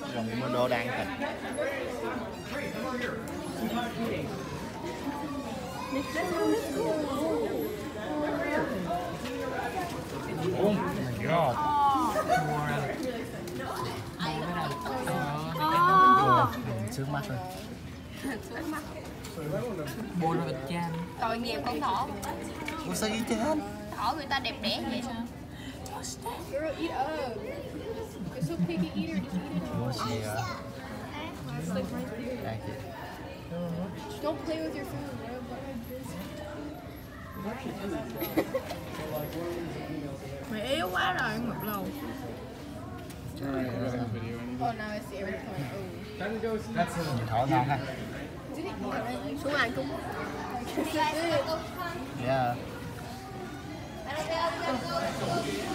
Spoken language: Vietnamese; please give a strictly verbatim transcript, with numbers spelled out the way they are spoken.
Rồng Komodo đang thịt. Oh my god. Sướng mắt rồi. Sướng mắt. Bồ rồi chan. Tội nghiệp con thỏ. Ủa sao vậy chan? Thỏ người ta đẹp đẽ vậy sao? Girl, eat up. You're so picky eater, just eat it. Ủa gì à? It's like right there. Đây kìa. Don't play with your food, bro. Mày yếu quá rồi, ngập lầu. Oh, now I see everything. Oh. Nhìn thỏ ngon ha. Xuống ăn chung. Yeah.